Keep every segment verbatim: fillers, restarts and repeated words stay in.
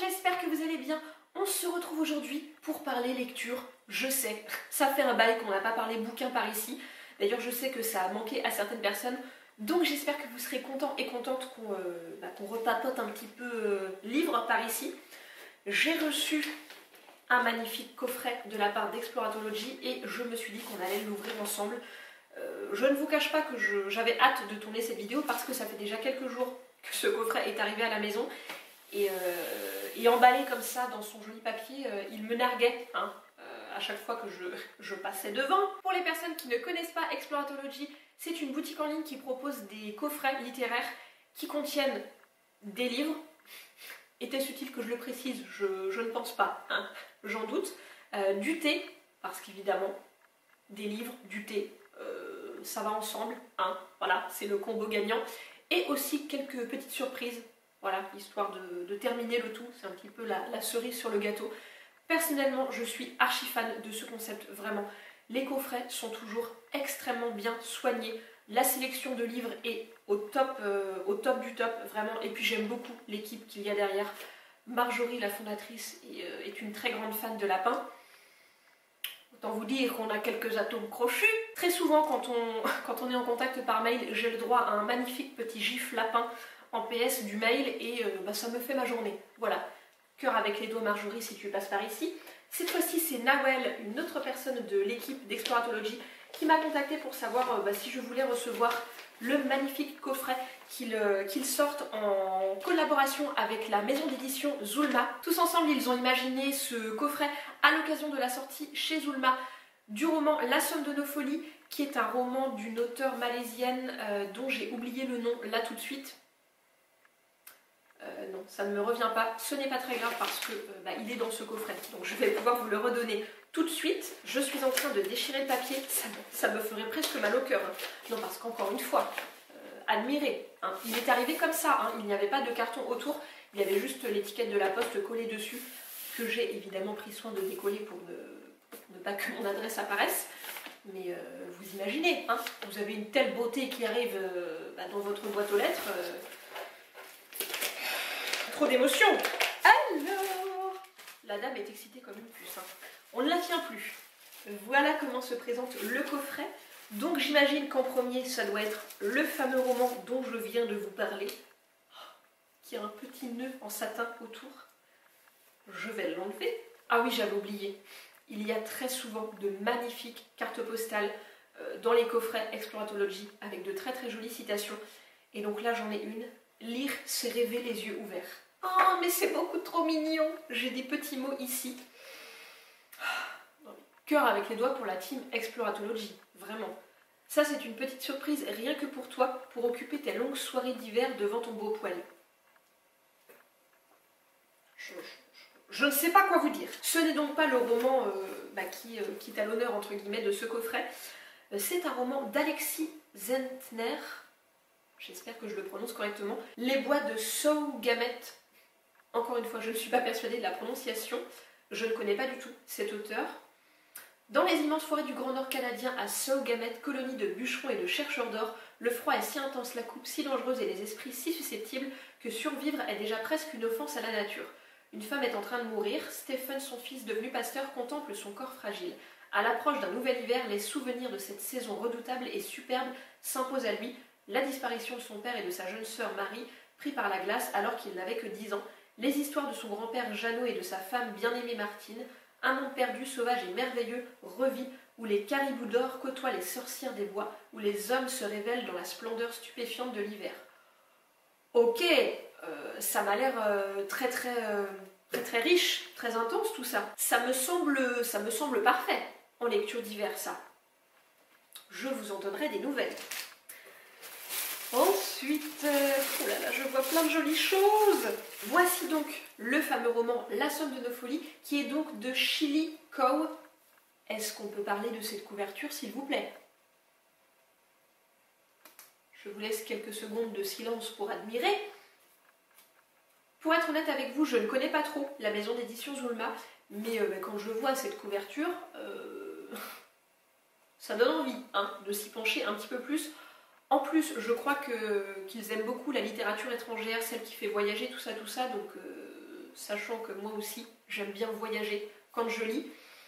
j'espère que vous allez bien. On se retrouve aujourd'hui pour parler lecture. Je sais, ça fait un bail qu'on n'a pas parlé bouquin par ici. D'ailleurs, je sais que ça a manqué à certaines personnes. Donc j'espère que vous serez contents et contentes qu'on euh, bah, qu'on repapote un petit peu euh, livre par ici. J'ai reçu un magnifique coffret de la part d'Exploratology et je me suis dit qu'on allait l'ouvrir ensemble. Euh, je ne vous cache pas que j'avais hâte de tourner cette vidéo parce que ça fait déjà quelques jours que ce coffret est arrivé à la maison. Et, euh, et emballé comme ça dans son joli papier, euh, il me narguait hein, euh, à chaque fois que je, je passais devant. Pour les personnes qui ne connaissent pas Exploratology, c'est une boutique en ligne qui propose des coffrets littéraires qui contiennent des livres. Était-ce utile que je le précise? Je, je ne pense pas, hein, j'en doute. Euh, du thé, parce qu'évidemment, des livres, du thé, euh, ça va ensemble, hein, voilà, c'est le combo gagnant. Et aussi quelques petites surprises. Voilà, histoire de, de terminer le tout, c'est un petit peu la, la cerise sur le gâteau. Personnellement, je suis archi fan de ce concept, vraiment. Les coffrets sont toujours extrêmement bien soignés. La sélection de livres est au top, euh, au top du top, vraiment. Et puis j'aime beaucoup l'équipe qu'il y a derrière. Marjorie, la fondatrice, est, euh, est une très grande fan de lapins. Autant vous dire qu'on a quelques atomes crochus. Très souvent, quand on, quand on est en contact par mail, j'ai le droit à un magnifique petit gif lapin en P S du mail et euh, bah, ça me fait ma journée. Voilà, cœur avec les doigts Marjorie si tu passes par ici. Cette fois-ci c'est Nawel, une autre personne de l'équipe d'Exploratology qui m'a contacté pour savoir euh, bah, si je voulais recevoir le magnifique coffret qu'ils euh, qu'ils sortent en collaboration avec la maison d'édition Zulma. Tous ensemble ils ont imaginé ce coffret à l'occasion de la sortie chez Zulma du roman La Somme de nos folies, qui est un roman d'une auteure malaisienne euh, dont j'ai oublié le nom là tout de suite. Euh, non, ça ne me revient pas, ce n'est pas très grave parce que euh, bah, il est dans ce coffret, donc je vais pouvoir vous le redonner tout de suite. Je suis en train de déchirer le papier, ça, ça me ferait presque mal au cœur. Hein. Non, parce qu'encore une fois, euh, admirez, hein. Il est arrivé comme ça, hein. Il n'y avait pas de carton autour, il y avait juste l'étiquette de la poste collée dessus, que j'ai évidemment pris soin de décoller pour ne, pour ne pas que mon adresse apparaisse. Mais euh, vous imaginez, hein, vous avez une telle beauté qui arrive euh, bah, dans votre boîte aux lettres. Euh, Trop d'émotion. Alors, la dame est excitée comme une puce. Hein. On ne la tient plus. Voilà comment se présente le coffret. Donc j'imagine qu'en premier, ça doit être le fameux roman dont je viens de vous parler, qui a un petit nœud en satin autour. Je vais l'enlever. Ah oui, j'avais oublié. Il y a très souvent de magnifiques cartes postales euh, dans les coffrets Exploratology avec de très très jolies citations. Et donc là, j'en ai une. Lire, c'est rêver les yeux ouverts. Oh, mais c'est beaucoup trop mignon. J'ai des petits mots ici. Cœur avec les doigts pour la team Exploratology. Vraiment. Ça, c'est une petite surprise rien que pour toi, pour occuper tes longues soirées d'hiver devant ton beau poêle. Je, je, je ne sais pas quoi vous dire. Ce n'est donc pas le roman euh, bah, qui, euh, qui est à l'honneur, entre guillemets, de ce coffret. C'est un roman d'Alexis Zentner. J'espère que je le prononce correctement. Les bois de Saugamet. Encore une fois, je ne suis pas persuadée de la prononciation. Je ne connais pas du tout cet auteur. Dans les immenses forêts du Grand Nord canadien, à Saugamet, colonie de bûcherons et de chercheurs d'or, le froid est si intense, la coupe si dangereuse et les esprits si susceptibles que survivre est déjà presque une offense à la nature. Une femme est en train de mourir. Stephen, son fils devenu pasteur, contemple son corps fragile. À l'approche d'un nouvel hiver, les souvenirs de cette saison redoutable et superbe s'imposent à lui. La disparition de son père et de sa jeune sœur Marie, pris par la glace alors qu'il n'avait que dix ans, les histoires de son grand-père Jeannot et de sa femme bien-aimée Martine, un monde perdu, sauvage et merveilleux, revit, où les caribous d'or côtoient les sorcières des bois, où les hommes se révèlent dans la splendeur stupéfiante de l'hiver. Ok, euh, ça m'a l'air euh, très très, euh, très très riche, très intense tout ça. Ça me semble, ça me semble parfait en lecture d'hiver ça. Je vous en donnerai des nouvelles. Ensuite, euh, oh là là, je vois plein de jolies choses. Voici donc le fameux roman La Somme de nos folies, qui est donc de Shilly Cow. Est-ce qu'on peut parler de cette couverture, s'il vous plaît? Je vous laisse quelques secondes de silence pour admirer. Pour être honnête avec vous, je ne connais pas trop la maison d'édition Zulma, mais euh, quand je vois cette couverture, euh, ça donne envie hein, de s'y pencher un petit peu plus. En plus, je crois que qu'ils aiment beaucoup la littérature étrangère, celle qui fait voyager, tout ça, tout ça, donc euh, sachant que moi aussi j'aime bien voyager quand je lis,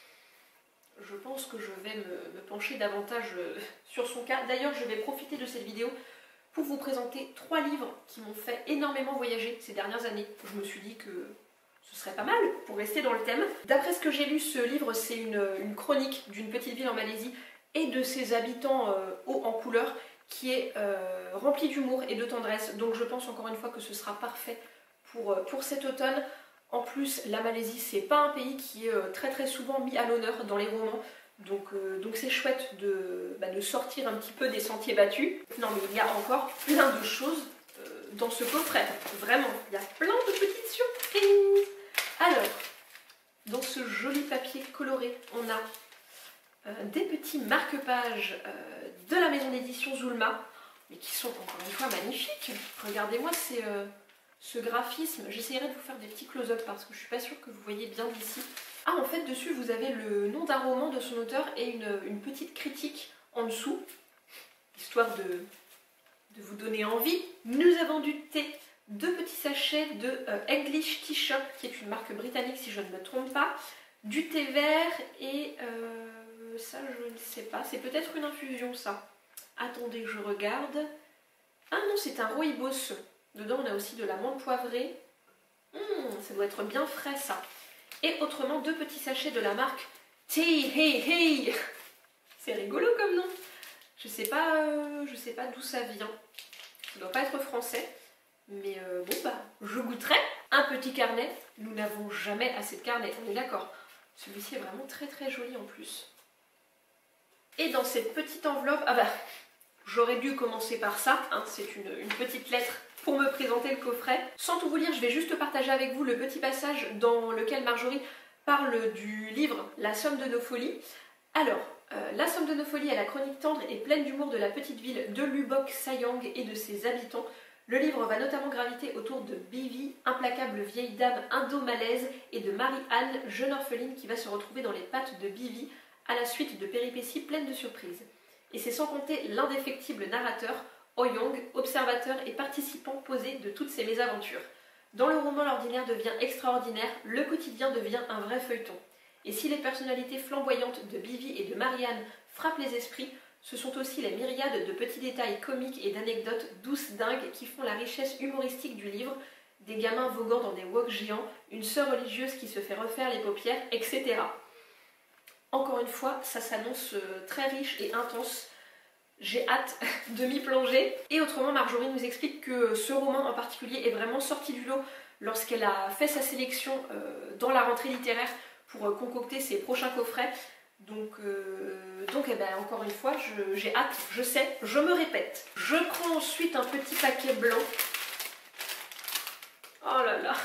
je pense que je vais me, me pencher davantage sur son cas. D'ailleurs, je vais profiter de cette vidéo pour vous présenter trois livres qui m'ont fait énormément voyager ces dernières années. Je me suis dit que ce serait pas mal pour rester dans le thème. D'après ce que j'ai lu, ce livre, c'est une, une chronique d'une petite ville en Malaisie et de ses habitants euh, hauts en couleur, qui est euh, rempli d'humour et de tendresse. Donc je pense encore une fois que ce sera parfait pour, pour cet automne. En plus, la Malaisie, c'est pas un pays qui est euh, très très souvent mis à l'honneur dans les romans. Donc euh, donc c'est chouette de, bah, de sortir un petit peu des sentiers battus. Non mais il y a encore plein de choses euh, dans ce coffret. Vraiment, il y a plein de petites surprises. Alors, dans ce joli papier coloré, on a euh, des petits marque-pages euh, de la maison d'édition Zulma, mais qui sont encore une fois magnifiques. Regardez-moi ces, euh, ce graphisme. J'essaierai de vous faire des petits close-up parce que je suis pas sûre que vous voyez bien d'ici. Ah, en fait, dessus, vous avez le nom d'un roman de son auteur et une, une petite critique en dessous, histoire de, de vous donner envie. Nous avons du thé, deux petits sachets de euh, English Tea Shop, qui est une marque britannique si je ne me trompe pas, du thé vert et euh, ça, je ne sais pas, c'est peut-être une infusion, ça. Attendez, je regarde. Ah non, c'est un rooibos. Dedans, on a aussi de la menthe poivrée. Mmh, ça doit être bien frais, ça. Et autrement, deux petits sachets de la marque Tea Hey Hey. C'est rigolo comme nom. Je sais pas, euh, je sais pas d'où ça vient. Ça doit pas être français. Mais euh, bon bah, je goûterai. Un petit carnet. Nous n'avons jamais assez de carnet, on est d'accord. Celui-ci est vraiment très très joli en plus. Et dans cette petite enveloppe, ah bah, j'aurais dû commencer par ça. Hein, c'est une, une petite lettre pour me présenter le coffret. Sans tout vous lire, je vais juste partager avec vous le petit passage dans lequel Marjorie parle du livre La somme de nos folies. Alors, euh, La somme de nos folies est la chronique tendre et pleine d'humour de la petite ville de Lubok Sayang et de ses habitants. Le livre va notamment graviter autour de Bivi, implacable vieille dame indo-malaise, et de Marie-Anne, jeune orpheline qui va se retrouver dans les pattes de Bivi à la suite de péripéties pleines de surprises. Et c'est sans compter l'indéfectible narrateur, Oyong, observateur et participant posé de toutes ces mésaventures. Dans le roman, l'ordinaire devient extraordinaire, le quotidien devient un vrai feuilleton. Et si les personnalités flamboyantes de Bivi et de Marie-Anne frappent les esprits, ce sont aussi les myriades de petits détails comiques et d'anecdotes douces dingues qui font la richesse humoristique du livre, des gamins voguant dans des woks géants, une sœur religieuse qui se fait refaire les paupières, et cetera. Encore une fois, ça s'annonce très riche et intense. J'ai hâte de m'y plonger. Et autrement, Marjorie nous explique que ce roman en particulier est vraiment sorti du lot lorsqu'elle a fait sa sélection dans la rentrée littéraire pour concocter ses prochains coffrets. Donc, euh, donc eh ben, encore une fois, j'ai hâte, je sais, je me répète. Je prends ensuite un petit paquet blanc. Oh là là.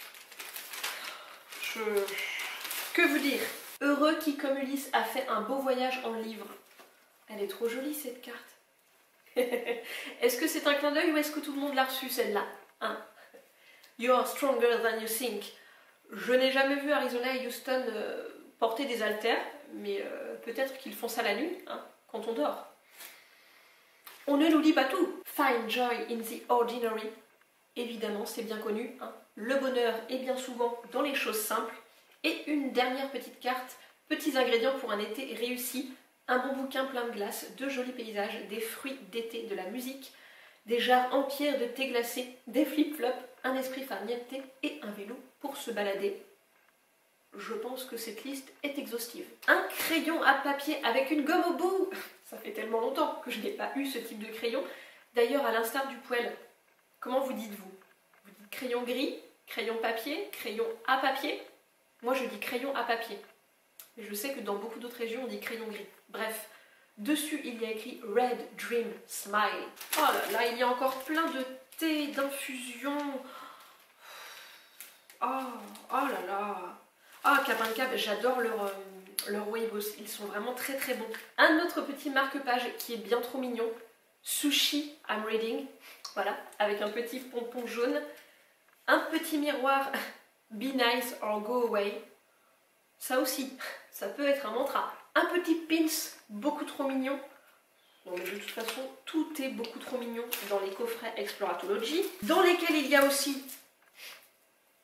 Je... Que vous dire? Heureux qui, comme Ulysse, a fait un beau voyage en livre. Elle est trop jolie cette carte. Est-ce que c'est un clin d'œil ou est-ce que tout le monde l'a reçue celle-là, hein? You are stronger than you think. Je n'ai jamais vu Arizona et Houston euh, porter des haltères, mais euh, peut-être qu'ils font ça la nuit, hein, quand on dort. On ne nous dit pas tout. Find joy in the ordinary. Évidemment, c'est bien connu. Hein. Le bonheur est bien souvent dans les choses simples. Et une dernière petite carte, petits ingrédients pour un été réussi. Un bon bouquin plein de glace, de jolis paysages, des fruits d'été, de la musique, des jarres entières de thé glacé, des flip-flops, un esprit farniente et un vélo pour se balader. Je pense que cette liste est exhaustive. Un crayon à papier avec une gomme au bout. Ça fait tellement longtemps que je n'ai pas eu ce type de crayon. D'ailleurs, à l'instar du poêle, comment vous dites-vous? Vous dites crayon gris, crayon papier, crayon à papier? Moi, je dis crayon à papier. Mais je sais que dans beaucoup d'autres régions, on dit crayon gris. Bref, dessus, il y a écrit Red Dream Smile. Oh là là, il y a encore plein de thé, d'infusion. Oh, oh là là. Ah, Cap and Cap, j'adore leur, euh, leur rooibos. Ils sont vraiment très très bons. Un autre petit marque-page qui est bien trop mignon. Sushi I'm Reading. Voilà, avec un petit pompon jaune. Un petit miroir. Be nice or go away. Ça aussi, ça peut être un mantra. Un petit pins, beaucoup trop mignon. Non mais de toute façon, tout est beaucoup trop mignon dans les coffrets Exploratology, dans lesquels il y a aussi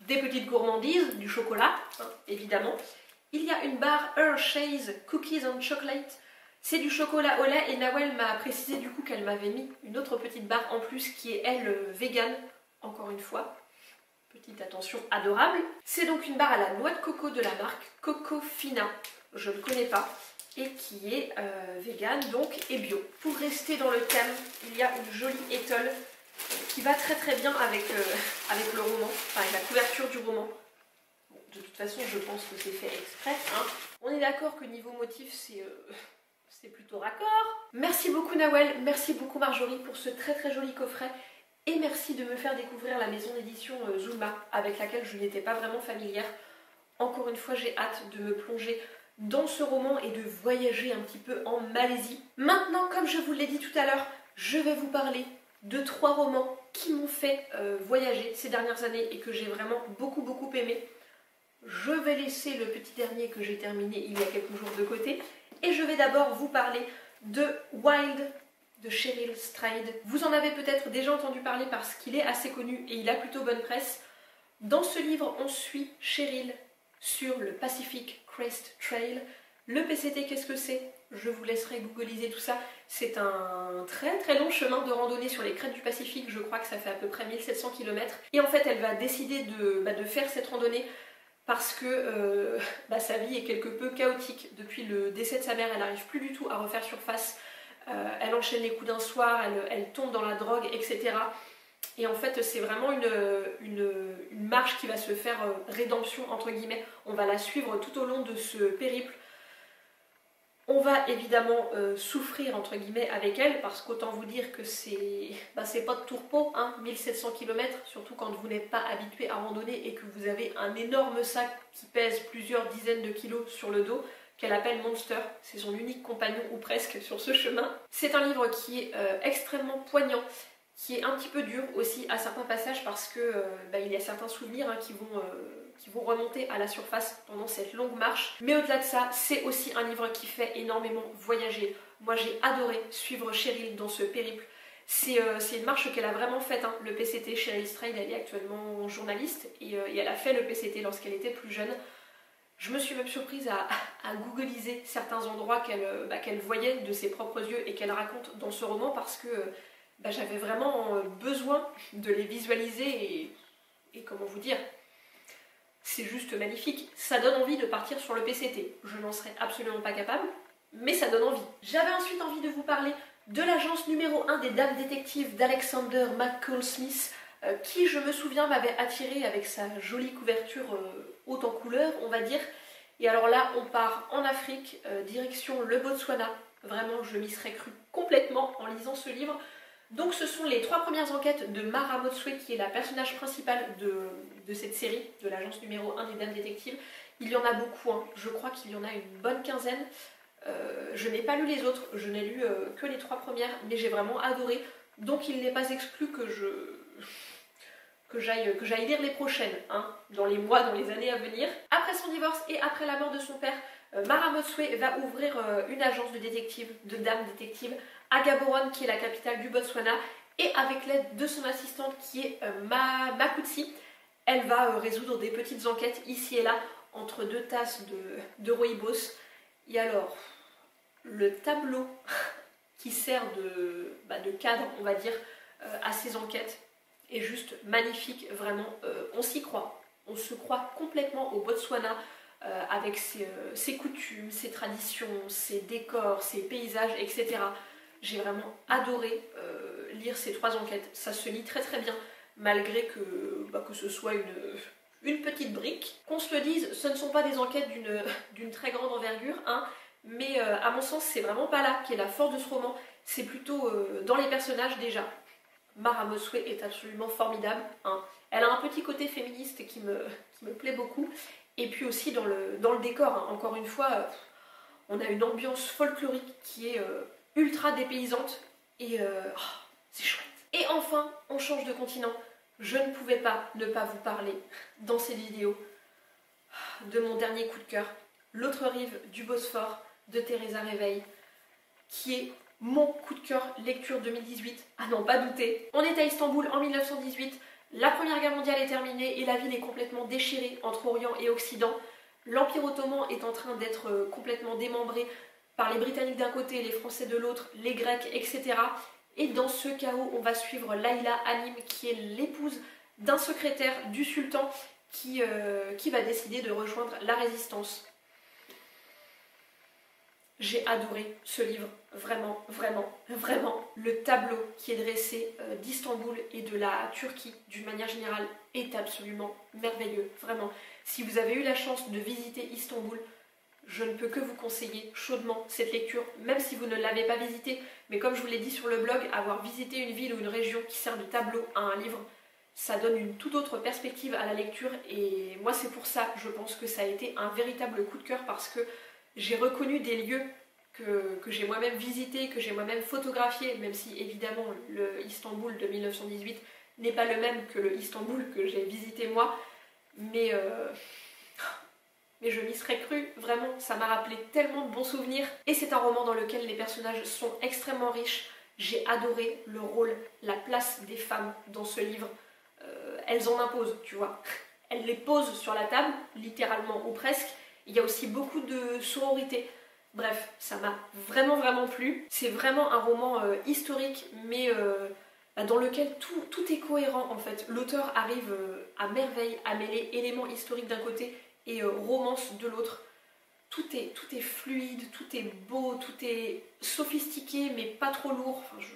des petites gourmandises, du chocolat, hein, évidemment. Il y a une barre Hershey's Cookies and Chocolate. C'est du chocolat au lait et Nawel m'a précisé du coup qu'elle m'avait mis une autre petite barre en plus qui est elle vegan, encore une fois. Petite attention adorable. C'est donc une barre à la noix de coco de la marque Coco Fina, je ne connais pas, et qui est euh, vegan donc et bio. Pour rester dans le thème, il y a une jolie étole qui va très très bien avec, euh, avec le roman, enfin avec la couverture du roman. Bon, de toute façon, je pense que c'est fait exprès. Hein. On est d'accord que niveau motif, c'est euh, c'est plutôt raccord. Merci beaucoup Nawel, merci beaucoup Marjorie pour ce très très joli coffret. Et merci de me faire découvrir la maison d'édition euh, Zulma, avec laquelle je n'étais pas vraiment familière. Encore une fois, j'ai hâte de me plonger dans ce roman et de voyager un petit peu en Malaisie. Maintenant, comme je vous l'ai dit tout à l'heure, je vais vous parler de trois romans qui m'ont fait euh, voyager ces dernières années et que j'ai vraiment beaucoup beaucoup aimé. Je vais laisser le petit dernier que j'ai terminé il y a quelques jours de côté et je vais d'abord vous parler de Wild de Cheryl Strayed. Vous en avez peut-être déjà entendu parler parce qu'il est assez connu et il a plutôt bonne presse. Dans ce livre, on suit Cheryl sur le Pacific Crest Trail. Le P C T, qu'est-ce que c'est? Je vous laisserai googliser tout ça. C'est un très très long chemin de randonnée sur les crêtes du Pacifique. Je crois que ça fait à peu près mille sept cents kilomètres. Et en fait, elle va décider de, bah, de faire cette randonnée parce que euh, bah, sa vie est quelque peu chaotique. Depuis le décès de sa mère, elle n'arrive plus du tout à refaire surface. Euh, elle enchaîne les coups d'un soir, elle, elle tombe dans la drogue, et cetera. Et en fait, c'est vraiment une, une, une marche qui va se faire euh, rédemption, entre guillemets. On va la suivre tout au long de ce périple. On va évidemment euh, souffrir, entre guillemets, avec elle, parce qu'autant vous dire que c'est bah, c'est pas de tourpeau, hein, mille sept cents kilomètres, surtout quand vous n'êtes pas habitué à randonner et que vous avez un énorme sac qui pèse plusieurs dizaines de kilos sur le dos, qu'elle appelle Monster. C'est son unique compagnon, ou presque, sur ce chemin. C'est un livre qui est euh, extrêmement poignant, qui est un petit peu dur aussi à certains passages parce que euh, bah, il y a certains souvenirs hein, qui, vont, euh, qui vont remonter à la surface pendant cette longue marche. Mais au-delà de ça, c'est aussi un livre qui fait énormément voyager. Moi j'ai adoré suivre Cheryl dans ce périple. C'est euh, une marche qu'elle a vraiment faite, hein. Le P C T, Cheryl Strayed, elle est actuellement journaliste et, euh, et elle a fait le P C T lorsqu'elle était plus jeune. Je me suis même surprise à, à googliser certains endroits qu'elle bah, qu'elle voyait de ses propres yeux et qu'elle raconte dans ce roman parce que bah, j'avais vraiment besoin de les visualiser et, et comment vous dire, c'est juste magnifique. Ça donne envie de partir sur le P C T. Je n'en serais absolument pas capable, mais ça donne envie. J'avais ensuite envie de vous parler de l'agence numéro un des dames détectives d'Alexander McCall Smith, euh, qui, je me souviens, m'avait attirée avec sa jolie couverture euh, haute en couleur, on va dire. Et alors là, on part en Afrique, euh, direction le Botswana. Vraiment, je m'y serais cru complètement en lisant ce livre. Donc ce sont les trois premières enquêtes de Mara Motswe, qui est la personnage principale de, de cette série, de l'agence numéro un des dames détectives. Il y en a beaucoup, hein. Je crois qu'il y en a une bonne quinzaine. Euh, je n'ai pas lu les autres, je n'ai lu euh, que les trois premières, mais j'ai vraiment adoré. Donc il n'est pas exclu que je... que j'aille que j'aille lire les prochaines, hein, dans les mois, dans les années à venir. Après son divorce et après la mort de son père, euh, Mara Motswe va ouvrir euh, une agence de détectives, de dames détectives, à Gaborone, qui est la capitale du Botswana, et avec l'aide de son assistante qui est euh, Ma Makutsi, elle va euh, résoudre des petites enquêtes ici et là, entre deux tasses de, de rooibos. Et alors, le tableau qui sert de, bah, de cadre, on va dire, euh, à ces enquêtes, est juste magnifique, vraiment, euh, on s'y croit. On se croit complètement au Botswana, euh, avec ses, euh, ses coutumes, ses traditions, ses décors, ses paysages, et cetera. J'ai vraiment adoré euh, lire ces trois enquêtes. Ça se lit très très bien, malgré que, bah, que ce soit une, une petite brique. Qu'on se le dise, ce ne sont pas des enquêtes d'une d'une très grande envergure, hein, mais euh, à mon sens, c'est vraiment pas là qu'est la force de ce roman. C'est plutôt euh, dans les personnages déjà. Mara Motswe est absolument formidable, hein. Elle a un petit côté féministe qui me, qui me plaît beaucoup. Et puis aussi dans le, dans le décor, hein. Encore une fois, euh, on a une ambiance folklorique qui est euh, ultra dépaysante. Et euh, oh, c'est chouette. Et enfin, on change de continent. Je ne pouvais pas ne pas vous parler dans cette vidéo de mon dernier coup de cœur, L'autre rive du Bosphore de Teresa Réveil, qui est mon coup de cœur lecture deux mille dix-huit, à n'en pas douter. On est à Istanbul en mille neuf cent dix-huit, La Première Guerre mondiale est terminée et la ville est complètement déchirée entre Orient et Occident. L'Empire ottoman est en train d'être complètement démembré par les Britanniques d'un côté, les Français de l'autre, les Grecs, et cetera. Et dans ce chaos, on va suivre Layla Hanim, qui est l'épouse d'un secrétaire du sultan qui, euh, qui va décider de rejoindre la résistance. J'ai adoré ce livre, vraiment, vraiment, vraiment. Le tableau qui est dressé euh, d'Istanbul et de la Turquie, d'une manière générale, est absolument merveilleux, vraiment. Si vous avez eu la chance de visiter Istanbul, je ne peux que vous conseiller chaudement cette lecture, même si vous ne l'avez pas visitée. Mais comme je vous l'ai dit sur le blog, avoir visité une ville ou une région qui sert de tableau à un livre, ça donne une toute autre perspective à la lecture. Et moi, c'est pour ça, je pense que ça a été un véritable coup de cœur, parce que j'ai reconnu des lieux que, que j'ai moi-même visités, que j'ai moi-même photographiés, même si évidemment le Istanbul de mille neuf cent dix-huit n'est pas le même que le Istanbul que j'ai visité moi. Mais... Euh... Mais je m'y serais cru, vraiment, ça m'a rappelé tellement de bons souvenirs. Et c'est un roman dans lequel les personnages sont extrêmement riches. J'ai adoré le rôle, la place des femmes dans ce livre. Euh, elles en imposent, tu vois. Elles les posent sur la table, littéralement ou presque. Il y a aussi beaucoup de sororité. Bref, ça m'a vraiment vraiment plu. C'est vraiment un roman euh, historique, mais euh, dans lequel tout, tout est cohérent en fait. L'auteur arrive euh, à merveille à mêler éléments historiques d'un côté et euh, romance de l'autre. Tout est, tout est fluide, tout est beau, tout est sophistiqué mais pas trop lourd. Enfin, je...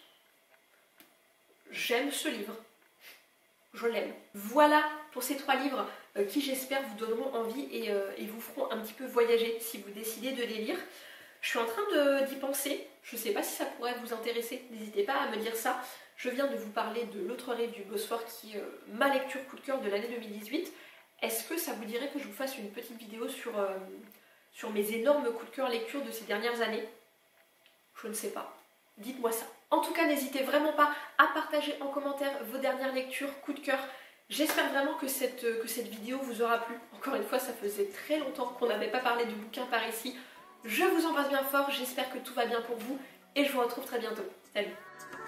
J'aime ce livre. Je l'aime. Voilà pour ces trois livres euh, qui, j'espère, vous donneront envie et, euh, et vous feront un petit peu voyager si vous décidez de les lire. Je suis en train d'y penser. Je ne sais pas si ça pourrait vous intéresser. N'hésitez pas à me dire ça. Je viens de vous parler de L'autre rive du Bosphore, qui est euh, ma lecture coup de cœur de l'année deux mille dix-huit. Est-ce que ça vous dirait que je vous fasse une petite vidéo sur, euh, sur mes énormes coups de cœur lecture de ces dernières années? Je ne sais pas. Dites-moi ça. En tout cas, n'hésitez vraiment pas à partager en commentaire vos dernières lectures coup de cœur. J'espère vraiment que cette, que cette vidéo vous aura plu. Encore une fois, ça faisait très longtemps qu'on n'avait pas parlé de bouquins par ici. Je vous embrasse bien fort, j'espère que tout va bien pour vous et je vous retrouve très bientôt. Salut!